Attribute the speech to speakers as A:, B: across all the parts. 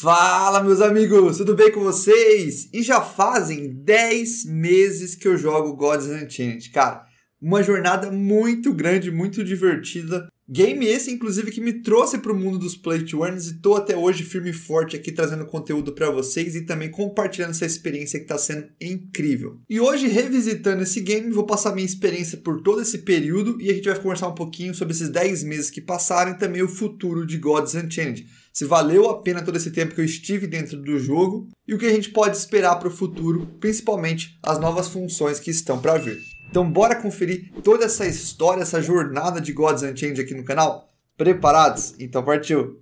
A: Fala, meus amigos, tudo bem com vocês? E já fazem 10 meses que eu jogo Gods Unchained, cara. Uma jornada muito grande, muito divertida. Game esse, inclusive, que me trouxe para o mundo dos Play to Earn e tô até hoje firme e forte aqui trazendo conteúdo para vocês e também compartilhando essa experiência que está sendo incrível. E hoje, revisitando esse game, vou passar minha experiência por todo esse período e a gente vai conversar um pouquinho sobre esses 10 meses que passaram e também o futuro de Gods Unchained. Se valeu a pena todo esse tempo que eu estive dentro do jogo e o que a gente pode esperar para o futuro, principalmente as novas funções que estão para vir. Então bora conferir toda essa história, essa jornada de Gods Unchained aqui no canal? Preparados? Então partiu!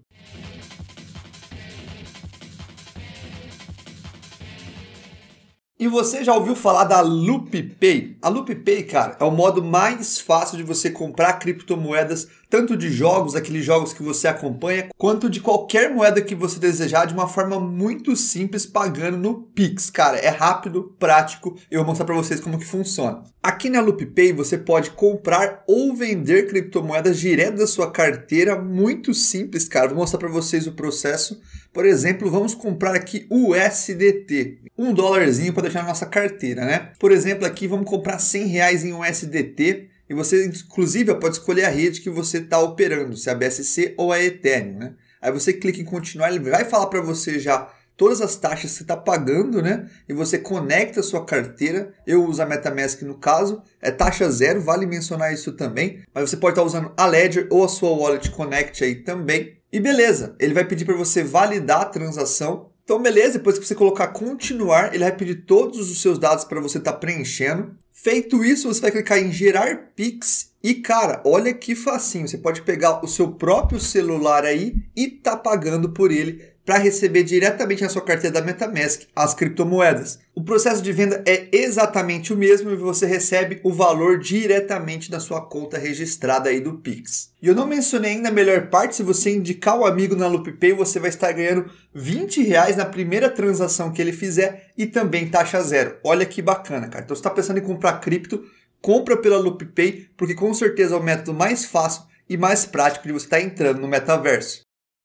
A: E você já ouviu falar da Loop Pay? A Loop Pay, cara, é o modo mais fácil de você comprar criptomoedas, tanto de jogos, aqueles jogos que você acompanha, quanto de qualquer moeda que você desejar, de uma forma muito simples, pagando no Pix. Cara, é rápido, prático, eu vou mostrar para vocês como que funciona. Aqui na Loop Pay você pode comprar ou vender criptomoedas direto da sua carteira, muito simples, cara. Vou mostrar para vocês o processo. Por exemplo, vamos comprar aqui USDT, $1 para deixar na nossa carteira, né? Por exemplo, aqui vamos comprar R$100 em USDT e você, inclusive, pode escolher a rede que você está operando, se é a BSC ou a Ethereum, né? Aí você clica em continuar, ele vai falar para você já todas as taxas que você está pagando, né? E você conecta a sua carteira. Eu uso a MetaMask no caso, é taxa zero, vale mencionar isso também. Mas você pode estar usando a Ledger ou a sua Wallet Connect aí também. E beleza, ele vai pedir para você validar a transação. Então beleza, depois que você colocar continuar, ele vai pedir todos os seus dados para você estar preenchendo. Feito isso, você vai clicar em gerar Pix e cara, olha que facinho. Você pode pegar o seu próprio celular aí e tá pagando por ele para receber diretamente na sua carteira da MetaMask as criptomoedas. O processo de venda é exatamente o mesmo e você recebe o valor diretamente na sua conta registrada aí do Pix. E eu não mencionei ainda a melhor parte, se você indicar o amigo na Loop Pay, você vai estar ganhando R$20 na primeira transação que ele fizer e também taxa zero. Olha que bacana, cara. Então você está pensando em comprar cripto, compra pela Loop Pay, porque com certeza é o método mais fácil e mais prático de você estar entrando no metaverso.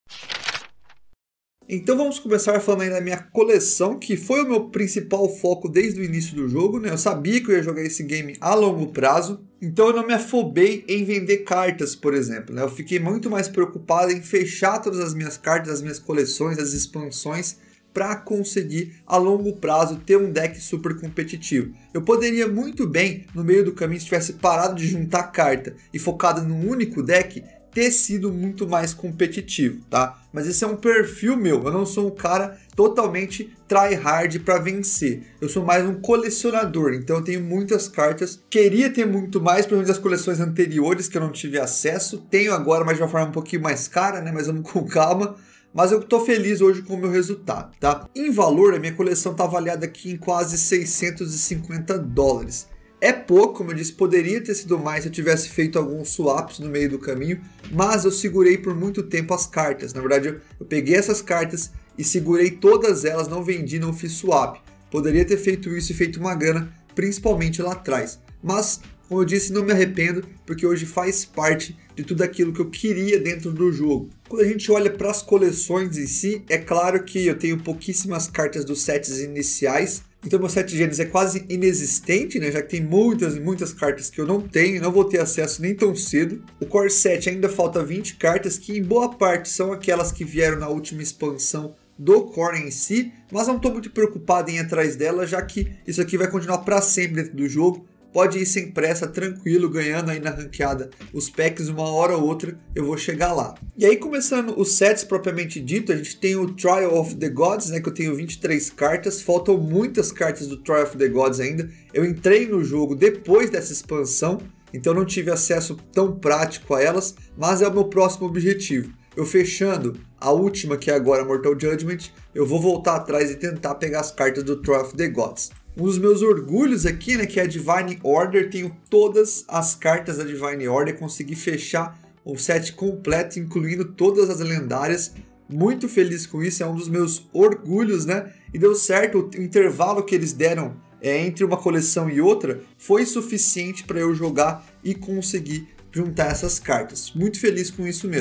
A: Então vamos começar falando aí da minha coleção, que foi o meu principal foco desde o início do jogo, né? Eu sabia que eu ia jogar esse game a longo prazo, então eu não me afobei em vender cartas, por exemplo, né? Eu fiquei muito mais preocupado em fechar todas as minhas cartas, as minhas coleções, as expansões, para conseguir a longo prazo ter um deck super competitivo. Eu poderia muito bem, no meio do caminho, se tivesse parado de juntar carta e focado num único deck, ter sido muito mais competitivo, tá? Mas esse é um perfil meu, eu não sou um cara totalmente tryhard para vencer. Eu sou mais um colecionador, então eu tenho muitas cartas. Queria ter muito mais, provavelmente das coleções anteriores que eu não tive acesso. Tenho agora, mas de uma forma um pouquinho mais cara, né? Mas vamos com calma. Mas eu tô feliz hoje com o meu resultado, tá? Em valor, a minha coleção tá avaliada aqui em quase $650. É pouco, como eu disse, poderia ter sido mais se eu tivesse feito alguns swaps no meio do caminho, mas eu segurei por muito tempo as cartas. Na verdade, eu peguei essas cartas e segurei todas elas, não vendi, não fiz swap. Poderia ter feito isso e feito uma grana, principalmente lá atrás. Mas, como eu disse, não me arrependo, porque hoje faz parte de tudo aquilo que eu queria dentro do jogo. Quando a gente olha para as coleções em si, é claro que eu tenho pouquíssimas cartas dos sets iniciais, então meu set Genes é quase inexistente, né? Já que tem muitas cartas que eu não tenho, não vou ter acesso nem tão cedo. O Core Set ainda falta 20 cartas, que em boa parte são aquelas que vieram na última expansão do Core em si, mas não estou muito preocupado em ir atrás dela, já que isso aqui vai continuar para sempre dentro do jogo. Pode ir sem pressa, tranquilo, ganhando aí na ranqueada os packs, uma hora ou outra eu vou chegar lá. E aí, começando os sets propriamente dito, a gente tem o Trial of the Gods, né, que eu tenho 23 cartas, faltam muitas cartas do Trial of the Gods ainda. Eu entrei no jogo depois dessa expansão, então não tive acesso tão prático a elas, mas é o meu próximo objetivo. Eu fechando a última, que é agora Mortal Judgment, eu vou voltar atrás e tentar pegar as cartas do Trial of the Gods. Um dos meus orgulhos aqui, né, que é a Divine Order, tenho todas as cartas da Divine Order, consegui fechar o set completo, incluindo todas as lendárias. Muito feliz com isso, é um dos meus orgulhos, né? E deu certo, o intervalo que eles deram entre uma coleção e outra foi suficiente para eu jogar e conseguir juntar essas cartas. Muito feliz com isso mesmo.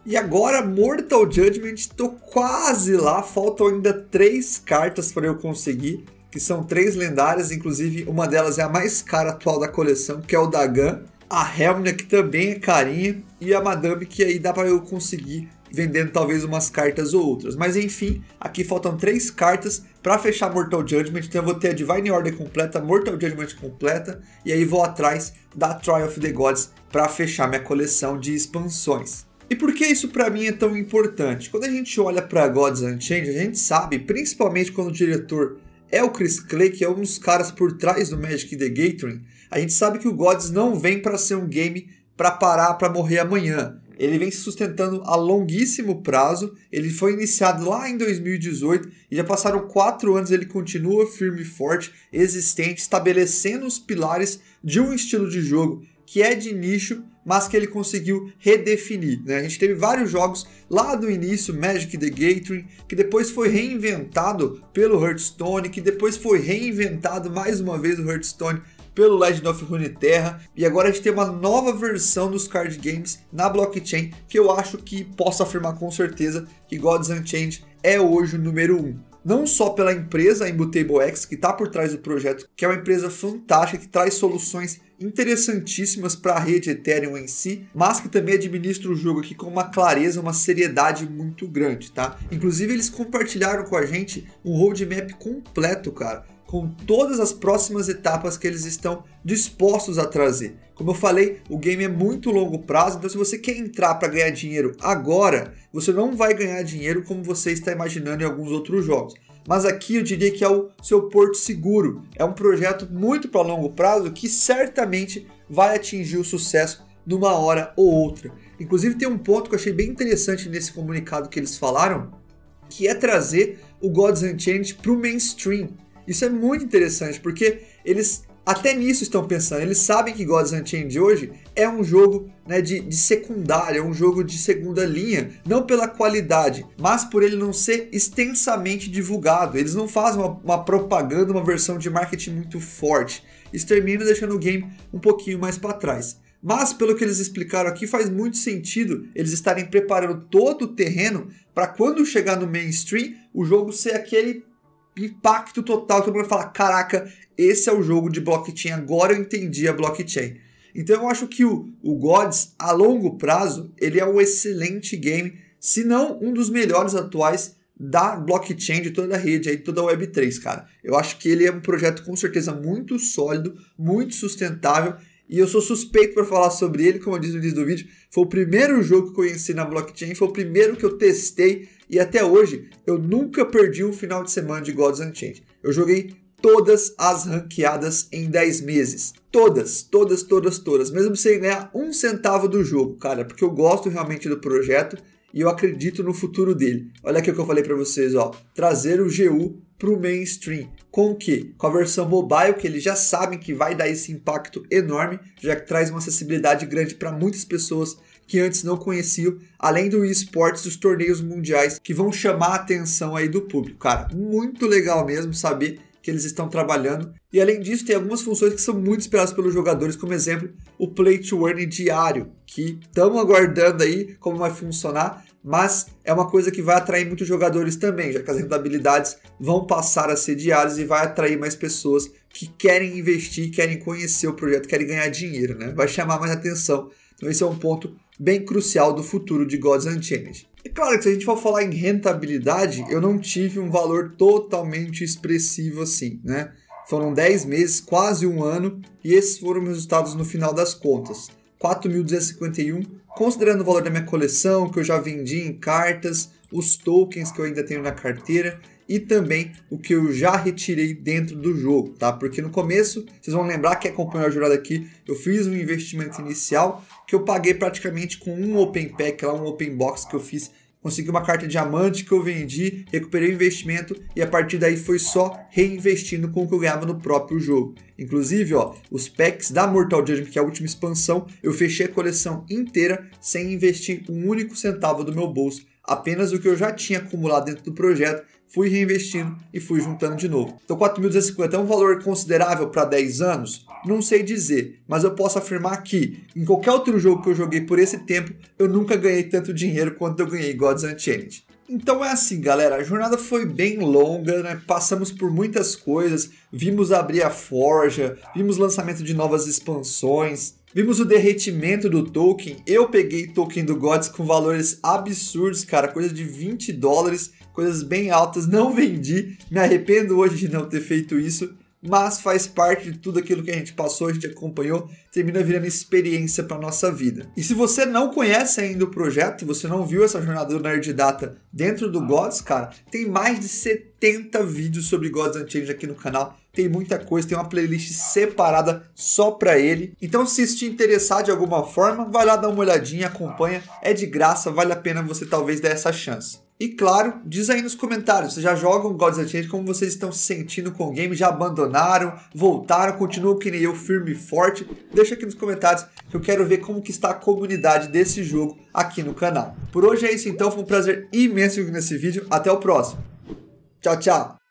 A: E agora Mortal Judgment, tô quase lá, faltam ainda 3 cartas para eu conseguir, que são 3 lendárias, inclusive uma delas é a mais cara atual da coleção, que é o Dagan, a Helmina, que também é carinha, e a Madame, que aí dá para eu conseguir vendendo talvez umas cartas ou outras. Mas enfim, aqui faltam 3 cartas para fechar Mortal Judgment, então eu vou ter a Divine Order completa, Mortal Judgment completa, e aí vou atrás da Trial of the Gods para fechar minha coleção de expansões. E por que isso para mim é tão importante? Quando a gente olha para Gods Unchained, a gente sabe, principalmente quando o diretor é o Chris Clay, que é um dos caras por trás do Magic the Gathering, a gente sabe que o Gods não vem para ser um game para parar, para morrer amanhã. Ele vem se sustentando a longuíssimo prazo, ele foi iniciado lá em 2018 e já passaram 4 anos, ele continua firme e forte, existente, estabelecendo os pilares de um estilo de jogo que é de nicho, mas que ele conseguiu redefinir, né? A gente teve vários jogos lá do início, Magic the Gathering, que depois foi reinventado pelo Hearthstone, que depois foi reinventado mais uma vez o Hearthstone pelo Legend of Runeterra, e agora a gente tem uma nova versão dos card games na blockchain, que eu acho que posso afirmar com certeza que Gods Unchained é hoje o número 1. Não só pela empresa, a Immutable X, que está por trás do projeto, que é uma empresa fantástica, que traz soluções interessantíssimas para a rede Ethereum em si, mas que também administra o jogo aqui com uma clareza, uma seriedade muito grande, tá? Inclusive eles compartilharam com a gente um roadmap completo, cara, com todas as próximas etapas que eles estão dispostos a trazer. Como eu falei, o game é muito longo prazo, então se você quer entrar para ganhar dinheiro agora, você não vai ganhar dinheiro como você está imaginando em alguns outros jogos. Mas aqui eu diria que é o seu porto seguro. É um projeto muito para longo prazo que certamente vai atingir o sucesso numa hora ou outra. Inclusive tem um ponto que eu achei bem interessante nesse comunicado que eles falaram, que é trazer o Gods Unchained para o mainstream. Isso é muito interessante, porque eles até nisso estão pensando. Eles sabem que Gods Unchained hoje é um jogo, né, de secundária, é um jogo de segunda linha, não pela qualidade, mas por ele não ser extensamente divulgado. Eles não fazem uma propaganda, uma versão de marketing muito forte. Isso termina deixando o game um pouquinho mais para trás. Mas, pelo que eles explicaram aqui, faz muito sentido eles estarem preparando todo o terreno para quando chegar no mainstream, o jogo ser aquele impacto total, que todo mundo fala, caraca, esse é o jogo de blockchain, agora eu entendi a blockchain. Então eu acho que o Gods, a longo prazo, ele é um excelente game, se não um dos melhores atuais da blockchain, de toda a rede, aí, toda a Web3, cara. Eu acho que ele é um projeto com certeza muito sólido, muito sustentável, e eu sou suspeito para falar sobre ele, como eu disse no início do vídeo, foi o primeiro jogo que eu conheci na blockchain, foi o primeiro que eu testei, e até hoje eu nunca perdi um final de semana de Gods Unchained. Eu joguei todas as ranqueadas em 10 meses. Todas, mesmo sem ganhar um centavo do jogo, cara, porque eu gosto realmente do projeto e eu acredito no futuro dele. Olha aqui o que eu falei para vocês, ó, trazer o GU para o mainstream. Com o quê? Com a versão mobile, que eles já sabem que vai dar esse impacto enorme, já que traz uma acessibilidade grande para muitas pessoas que antes não conheciam, além do esportes, dos torneios mundiais, que vão chamar a atenção aí do público. Cara, muito legal mesmo saber que eles estão trabalhando. E além disso, tem algumas funções que são muito esperadas pelos jogadores, como exemplo, o Play to Earn diário, que estamos aguardando aí como vai funcionar, mas é uma coisa que vai atrair muitos jogadores também, já que as rentabilidades vão passar a ser diárias e vai atrair mais pessoas que querem investir, querem conhecer o projeto, querem ganhar dinheiro, né? Vai chamar mais atenção. Então esse é um ponto bem crucial do futuro de Gods Unchained. É claro que se a gente for falar em rentabilidade, eu não tive um valor totalmente expressivo assim, né? Foram 10 meses, quase um ano, e esses foram meus resultados no final das contas. 4.251, considerando o valor da minha coleção, que eu já vendi em cartas, os tokens que eu ainda tenho na carteira, e também o que eu já retirei dentro do jogo, tá? Porque no começo, vocês vão lembrar que acompanhou a jornada aqui, eu fiz um investimento inicial que eu paguei praticamente com um Open Pack, lá um Open Box que eu fiz, consegui uma carta diamante que eu vendi, recuperei o investimento e a partir daí foi só reinvestindo com o que eu ganhava no próprio jogo. Inclusive, ó, os packs da Mortal Judgment, que é a última expansão, eu fechei a coleção inteira sem investir um único centavo do meu bolso. apenas o que eu já tinha acumulado dentro do projeto, fui reinvestindo e fui juntando de novo. Então 4.250 é um valor considerável para 10 anos? Não sei dizer, mas eu posso afirmar que em qualquer outro jogo que eu joguei por esse tempo, eu nunca ganhei tanto dinheiro quanto eu ganhei em Gods Unchained. Então é assim, galera, a jornada foi bem longa, né? Passamos por muitas coisas, vimos abrir a forja, vimos lançamento de novas expansões, vimos o derretimento do token. Eu peguei token do Gods com valores absurdos, cara, coisa de $20, coisas bem altas, não vendi, me arrependo hoje de não ter feito isso, mas faz parte de tudo aquilo que a gente passou, a gente acompanhou, termina virando experiência para nossa vida. E se você não conhece ainda o projeto, você não viu essa jornada do Nerd Data dentro do Gods, cara, tem mais de 70 vídeos sobre Gods Unchained aqui no canal, tem muita coisa, tem uma playlist separada só para ele. Então se isso te interessar de alguma forma, vai lá dar uma olhadinha, acompanha, é de graça, vale a pena você talvez dar essa chance. E claro, diz aí nos comentários, vocês já jogam Gods Unchained, como vocês estão se sentindo com o game, já abandonaram, voltaram, continuam que nem eu, firme e forte? Deixa aqui nos comentários que eu quero ver como que está a comunidade desse jogo aqui no canal. Por hoje é isso então, foi um prazer imenso vir nesse vídeo, até o próximo. Tchau, tchau!